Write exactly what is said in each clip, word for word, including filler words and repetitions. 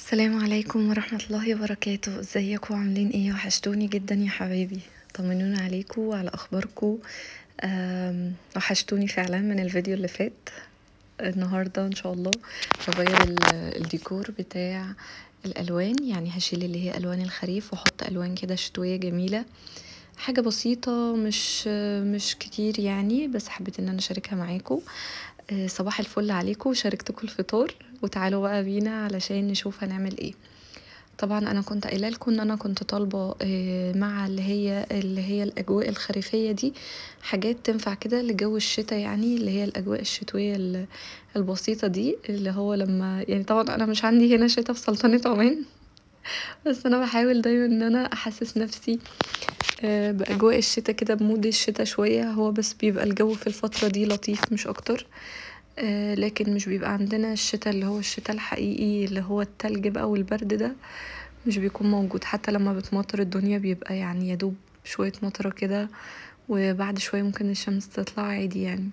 السلام عليكم ورحمة الله وبركاته. ازيكم عاملين ايه؟ وحشتوني جدا يا حبايبي، طمنونا عليكم وعلى اخباركم. أم، وحشتوني فعلا من الفيديو اللي فات. النهاردة ان شاء الله هغير ال- الديكور بتاع الالوان، يعني هشيل اللي هي الوان الخريف واحط الوان كده شتوية جميلة، حاجة بسيطة مش مش كتير يعني، بس حبيت ان انا اشاركها معاكم. آه، صباح الفل عليكم، شاركتكم الفطار وتعالوا بقى بينا علشان نشوف هنعمل ايه. طبعا انا كنت قايله لكم ان انا كنت طالبه آه، مع اللي هي اللي هي الاجواء الخريفيه دي حاجات تنفع كده لجو الشتاء، يعني اللي هي الاجواء الشتويه ال- البسيطه دي، اللي هو لما يعني طبعا انا مش عندي هنا شتاء في سلطنه عمان، بس انا بحاول دايما ان انا احسس نفسي آه، باجواء الشتاء كده، بمود الشتاء شويه. هو بس بيبقى الجو في الفتره دي لطيف مش اكتر، آه، لكن مش بيبقى عندنا الشتاء اللي هو الشتاء الحقيقي اللي هو التلج بقى والبرد ده، مش بيكون موجود. حتى لما بتمطر الدنيا بيبقى يعني يدوب شوية مطرة كده، وبعد شوية ممكن الشمس تطلع عادي يعني.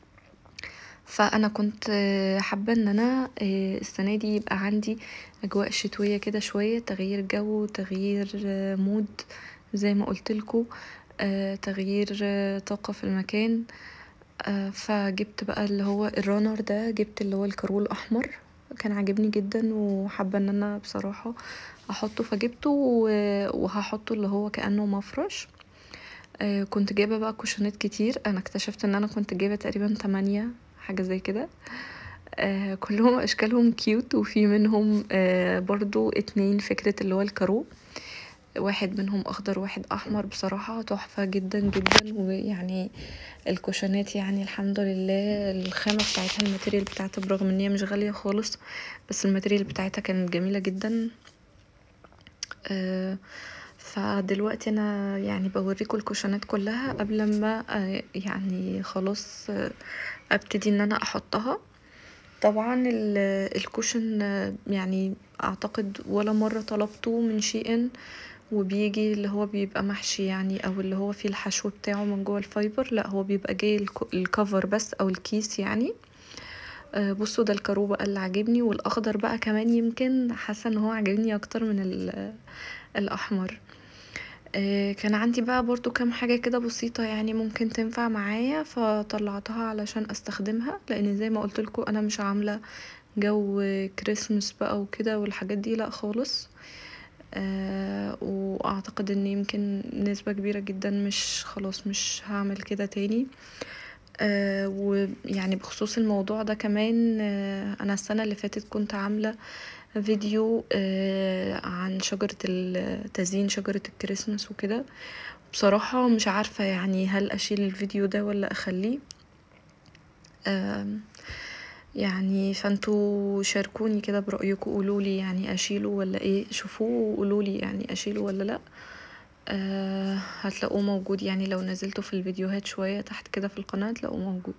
فأنا كنت آه، حابة ان انا آه، السنة دي يبقى عندي اجواء شتوية كده شوية، تغيير جو، تغيير آه، مود زي ما قلتلكوا، آه، تغيير آه، طاقة في المكان. آه، فجبت بقى اللي هو الرانر ده، جبت اللي هو الكارول الاحمر، كان عاجبني جدا وحابه ان انا بصراحه احطه، فجبته و- وهحطه اللي هو كانه مفرش. آه، كنت جايبه بقى كوشنات كتير، انا اكتشفت ان انا كنت جايبه تقريبا تمانية حاجه زي كده. آه، كلهم اشكالهم كيوت، وفي منهم آه، برضو اتنين فكره اللي هو الكارو، واحد منهم اخضر واحد احمر، بصراحة تحفة جدا جدا. ويعني الكوشنات يعني الحمد لله الخامة بتاعتها، الماتيريال بتاعتها برغم ان هي مش غالية خالص، بس الماتيريال بتاعتها كانت جميلة جدا. آه فدلوقتي انا يعني بوريكم الكوشنات كلها قبل ما آه يعني خلاص آه ابتدي ان انا احطها. طبعا ال- الكوشن آه، يعني اعتقد ولا مرة طلبته من شي ان وبيجي اللي هو بيبقى محشي يعني، او اللي هو فيه الحشو بتاعه من جوه الفايبر، لا هو بيبقى جاي الك- الكفر بس او الكيس يعني. آه، بصوا ده الكارو بقى اللي عاجبني، والاخضر بقى كمان يمكن حاسه ان هو عاجبني اكتر من ال- الاحمر. آه، كان عندي بقى برضو كام حاجة كده بسيطة يعني ممكن تنفع معايا، فطلعتها علشان استخدمها، لان زي ما قلتلكوا انا مش عاملة جو كريسمس بقى وكده والحاجات دي، لا خالص. آه واعتقد ان يمكن نسبة كبيرة جدا مش خلاص مش هعمل كده تاني. آه ويعني بخصوص الموضوع ده كمان، آه انا السنة اللي فاتت كنت عاملة فيديو آه عن شجرة ال- تزيين شجرة الكريسماس وكده. بصراحة مش عارفة يعني هل اشيل الفيديو ده ولا اخليه. آه يعني فانتوا شاركوني كده برأيكم، قولولي يعني اشيله ولا ايه، شوفوه وقولولي يعني اشيله ولا لا. آه هتلاقوه موجود يعني، لو نزلته في الفيديوهات شوية تحت كده في القناة هتلاقوه موجود.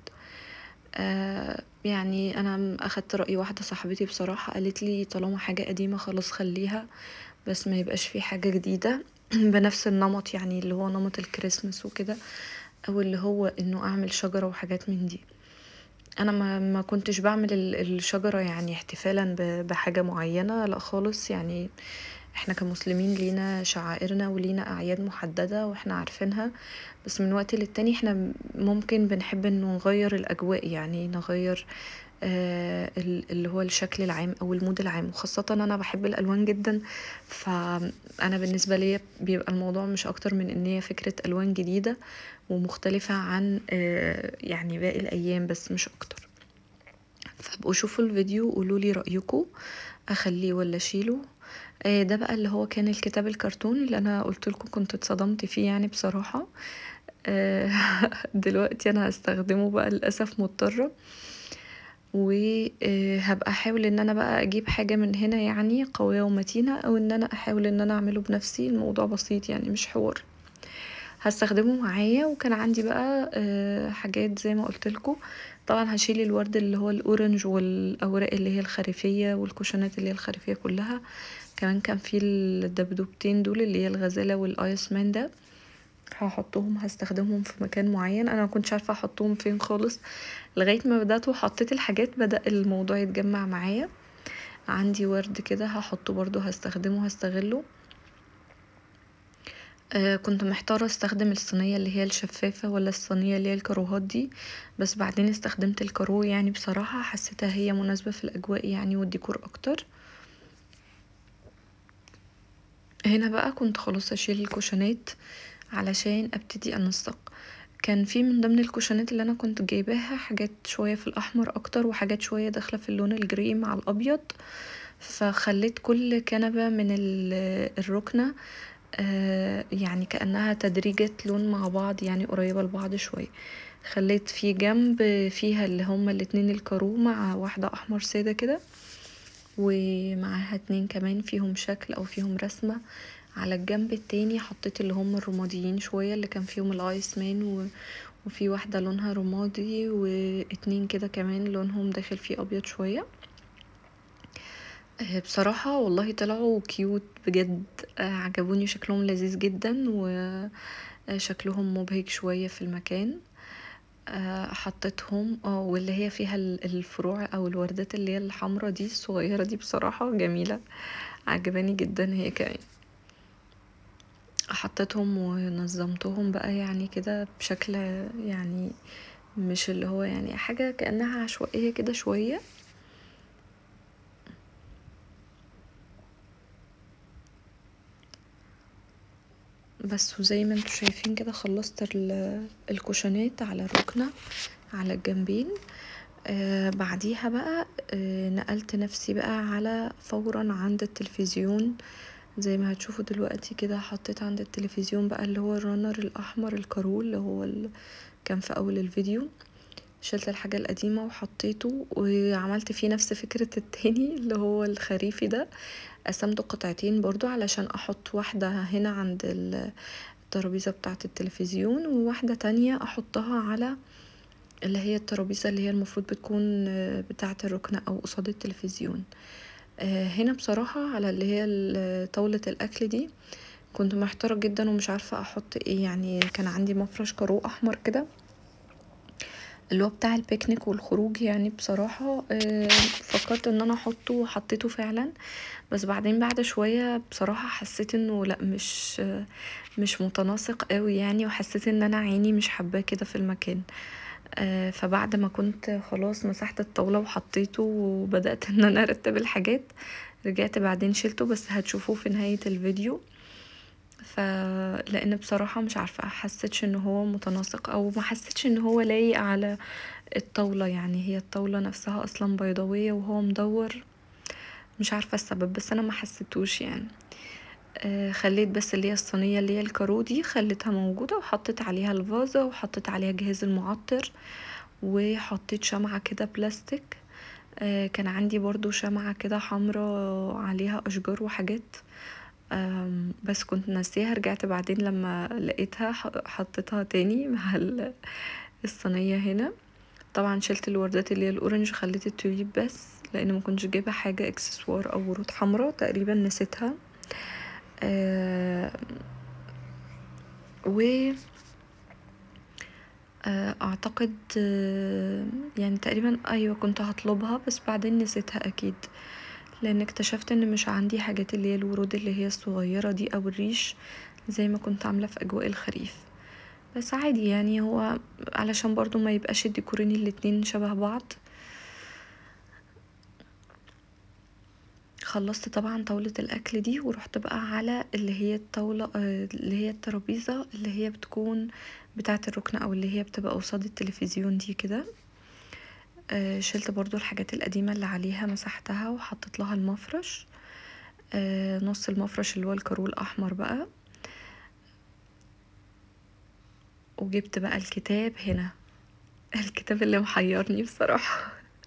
آه يعني انا اخدت رأي واحدة صاحبتي بصراحة، قالت لي طالما حاجة قديمة خلاص خليها، بس ما يبقاش في حاجة جديدة بنفس النمط، يعني اللي هو نمط الكريسماس وكده، او اللي هو انه اعمل شجرة وحاجات من دي. انا ما ما كنتش بعمل ال- الشجرة يعني احتفالا ب- بحاجة معينة، لا خالص يعني. احنا كمسلمين لينا شعائرنا ولينا اعياد محددة واحنا عارفينها، بس من وقت للتاني احنا ممكن بنحب انه نغير الاجواء، يعني نغير آه ال- اللي هو الشكل العام او المود العام، وخاصة انا بحب الالوان جدا. فانا بالنسبة لي بيبقى الموضوع مش اكتر من ان هي فكرة الوان جديدة ومختلفة عن آه يعني باقي الايام، بس مش اكتر. فابقوا شوفوا الفيديو وقولولي رأيكم اخليه ولا اشيله. آه، ده بقى اللي هو كان الكتاب الكرتون اللي انا قلت لكم كنت اتصدمت فيه يعني بصراحة. آه، دلوقتي انا هستخدمه بقى للاسف مضطرة، وهبقى احاول ان انا بقى اجيب حاجة من هنا يعني قوية ومتينة، او ان انا احاول ان انا اعمله بنفسي. الموضوع بسيط يعني مش حوار، هستخدمه معايا. وكان عندي بقى آه، حاجات زي ما قلت لكم. طبعا هشيل الورد اللي هو الاورنج والاوراق اللي هي الخريفيه والكوشنات اللي هي الخريفيه كلها. كمان كان في الدبدوبتين دول اللي هي الغزاله والايس مان ده، هحطهم هستخدمهم في مكان معين. انا ما كنتش عارفه احطهم فين خالص، لغايه ما بدات وحطيت الحاجات بدا الموضوع يتجمع معايا. عندي ورد كده هحطه برضو، هستخدمه هستغله. آه كنت محتارة استخدم الصينية اللي هي الشفافة ولا الصينية اللي هي الكاروهات دي، بس بعدين استخدمت الكارو، يعني بصراحة حسيتها هي مناسبة في الاجواء يعني والديكور اكتر. هنا بقى كنت خلاص اشيل الكوشنات علشان ابتدي انسق. كان في من ضمن الكوشنات اللي انا كنت جايباها حاجات شوية في الاحمر اكتر وحاجات شوية داخلة في اللون الجري مع الابيض، فخليت كل كنبة من الركنة آه يعني كأنها تدريجة لون مع بعض، يعني قريبة لبعض شوية. خليت في جنب فيها اللي هما الاتنين الكارو مع واحدة احمر سادة كده، ومعاها اتنين كمان فيهم شكل او فيهم رسمة. على الجنب التاني حطيت اللي هم الرماديين شوية اللي كان فيهم الايس مان و... وفي واحدة لونها رمادي واتنين كده كمان لونهم داخل فيه ابيض شوية. بصراحة والله طلعوا كيوت بجد، عجبوني شكلهم لذيذ جدا وشكلهم مبهج شوية في المكان. حطيتهم اه واللي هي فيها الفروع او الوردات اللي هي الحمرا دي الصغيرة دي بصراحة جميلة، عجباني جدا هي كمان. حطيتهم ونظمتهم بقى يعني كده بشكل يعني مش اللي هو يعني حاجة كأنها عشوائية كده شوية. بس وزي ما انتوا شايفين كده خلصت الكوشنات على الركنة على الجنبين. آه بعديها بقى آه نقلت نفسي بقى على فورا عند التلفزيون، زي ما هتشوفوا دلوقتي كده. حطيت عند التلفزيون بقى اللي هو الرنر الاحمر الكارول اللي هو اللي كان في اول الفيديو. شلت الحاجة القديمة وحطيته وعملت فيه نفس فكرة التاني اللي هو الخريفي ده، قسمته قطعتين برضو علشان احط واحدة هنا عند الترابيزة بتاعة التلفزيون وواحدة تانية احطها على اللي هي الترابيزة اللي هي المفروض بتكون بتاعة الركنة او قصاد التلفزيون. هنا بصراحة على اللي هي طاولة الاكل دي كنت محتارة جدا ومش عارفة احط ايه، يعني كان عندي مفرش كارو احمر كده اللي هو بتاع البيكنيك والخروج، يعني بصراحة فكرت ان انا احطه وحطيته فعلا، بس بعدين بعد شوية بصراحة حسيت انه لا مش مش متناسق قوي يعني، وحسيت ان انا عيني مش حباه كده في المكان. فبعد ما كنت خلاص مسحت الطاولة وحطيته وبدأت ان انا ارتب الحاجات رجعت بعدين شلته، بس هتشوفوه في نهاية الفيديو. فلان بصراحة مش عارفة حسيتش ان هو متناسق او ما حسيتش ان هو لايق على الطاولة، يعني هي الطاولة نفسها اصلا بيضاوية وهو مدور، مش عارفة السبب بس انا ما حسيتوش يعني. آه خليت بس اللي هي الصينية اللي هي الكارو دي خليتها موجودة وحطيت عليها الفازة وحطيت عليها جهاز المعطر وحطيت شمعة كده بلاستيك. آه كان عندي برضو شمعة كده حمرا عليها اشجار وحاجات بس كنت ناسيها، رجعت بعدين لما لقيتها حطيتها تاني مع الصينية هنا. طبعا شلت الوردات اللي هي الاورنج خليت التوليب بس لان ما كنتش جايبه حاجه اكسسوار او ورود حمراء تقريبا نسيتها. آه و آه اعتقد آه يعني تقريبا ايوه كنت هطلبها بس بعدين نسيتها اكيد، لان اكتشفت ان مش عندي حاجات اللي هي الورود اللي هي الصغيره دي او الريش زي ما كنت عامله في اجواء الخريف. بس عادي يعني هو علشان برضو ما يبقاش الديكورين الاتنين شبه بعض. خلصت طبعا طاولة الاكل دي ورحت بقى على اللي هي الطاولة اللي هي الترابيزة اللي هي بتكون بتاعة الركن او اللي هي بتبقى قصاد التلفزيون دي كده. شلت برضو الحاجات القديمة اللي عليها مسحتها وحطيت لها المفرش، نص المفرش اللي هو الكارو الاحمر بقى. وجبت بقى الكتاب هنا الكتاب اللي محيرني بصراحة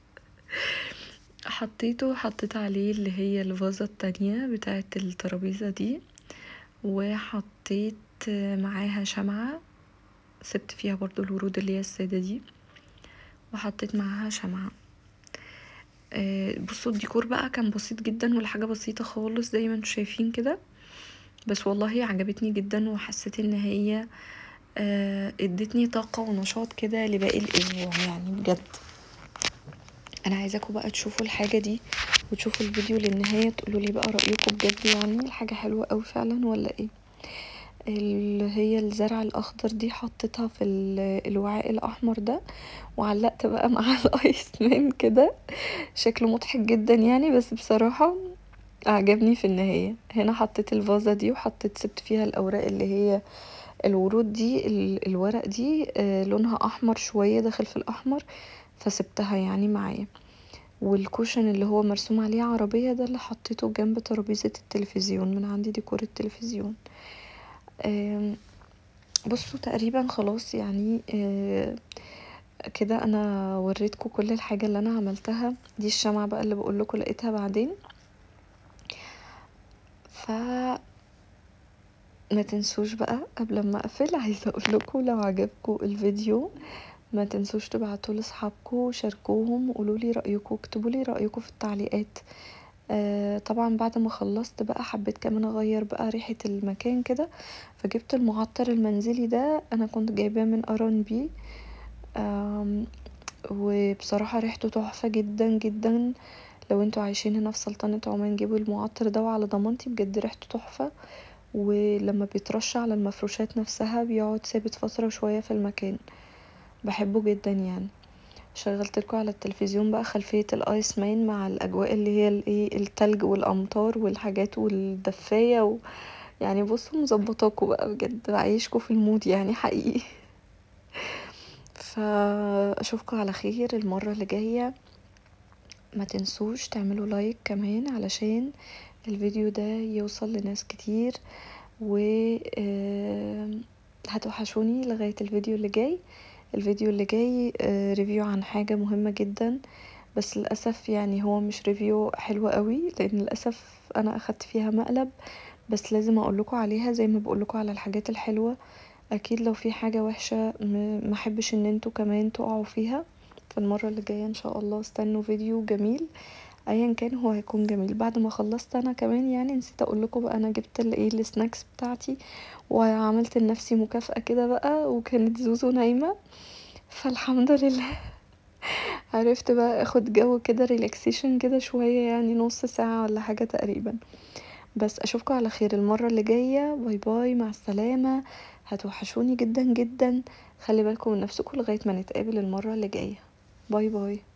حطيته حطيت عليه اللي هي الفازة التانية بتاعة الترابيزة دي وحطيت معاها شمعة سبت فيها برضو الورود اللي هي السادة دي وحطيت معاها شمعة. آه بصوا الديكور بقى كان بسيط جدا والحاجة بسيطة خالص زي ما انتوا شايفين كده، بس والله عجبتني جدا وحسيت ان هي آه ادتني طاقة ونشاط كده لباقي الاسبوع يعني بجد. انا عايزاكم بقى تشوفوا الحاجة دي وتشوفوا الفيديو للنهاية تقولولي بقى رأيكم بجد يعني الحاجة حلوة اوي فعلا ولا ايه. اللي هي الزرع الاخضر دي حطيتها في الوعاء الاحمر ده وعلقت بقى مع الايس مان كده، شكله مضحك جدا يعني، بس بصراحة عجبني في النهاية. هنا حطيت الفازة دي وحطيت سبت فيها الاوراق اللي هي الورود دي، الورق دي لونها احمر شوية داخل في الاحمر فسبتها يعني معايا. والكوشن اللي هو مرسوم عليه عربية ده اللي حطيته جنب ترابيزة التلفزيون من عندي ديكور التلفزيون. بصوا تقريبا خلاص يعني كده انا وريتكم كل الحاجة اللي انا عملتها. دي الشمعة بقى اللي بقولكوا لقيتها بعدين. ف ما تنسوش بقى قبل ما اقفل عايزة اقولكوا لو عجبكم الفيديو ما تنسوش تبعتوا لاصحابكم وشاركوهم وقولولي رأيكم، اكتبولي رأيكم في التعليقات. آه طبعا بعد ما خلصت بقى حبيت كمان اغير بقى ريحة المكان كده، فجبت المعطر المنزلي ده، انا كنت جايباه من ار ان بي، وبصراحة ريحته تحفة جدا جدا. لو انتوا عايشين هنا في سلطنة عمان جيبوا المعطر ده وعلى ضمانتي بجد ريحته تحفة، ولما بيترش على المفروشات نفسها بيقعد ثابت فترة شوية في المكان، بحبه جدا يعني. شغلتلكوا على التلفزيون بقى خلفية الايس مان مع الاجواء اللي هي الايه التلج والامطار والحاجات والدفاية و... يعني بصوا مظبطاكوا بقى بجد، بعيشكوا في المود يعني حقيقي. فاشوفكوا على خير المرة اللي جاية. ما تنسوش تعملوا لايك كمان علشان الفيديو ده يوصل لناس كتير، و هتوحشوني لغاية الفيديو اللي جاي. الفيديو اللي جاي ريفيو عن حاجة مهمة جدا، بس للأسف يعني هو مش ريفيو حلو قوي لان للأسف انا اخدت فيها مقلب، بس لازم اقولكوا عليها زي ما بقولكوا على الحاجات الحلوة. اكيد لو في حاجة وحشة محبش ان انتوا كمان تقعوا فيها. فالمرة اللي جاية ان شاء الله استنوا فيديو جميل ايا كان هو هيكون جميل. بعد ما خلصت انا كمان يعني نسيت اقولكوا بقى انا جبت الايه السناكس بتاعتي وعملت لنفسي مكافأة كده بقى، وكانت زوزو نايمة فالحمد لله عرفت بقى اخد جو كده ريلاكسيشن كده شوية يعني نص ساعة ولا حاجة تقريبا. بس اشوفكم على خير المرة اللي جاية، باي باي مع السلامة. هتوحشوني جدا جدا، خلي بالكم من نفسكم لغاية ما نتقابل المرة اللي جاية. باي باي.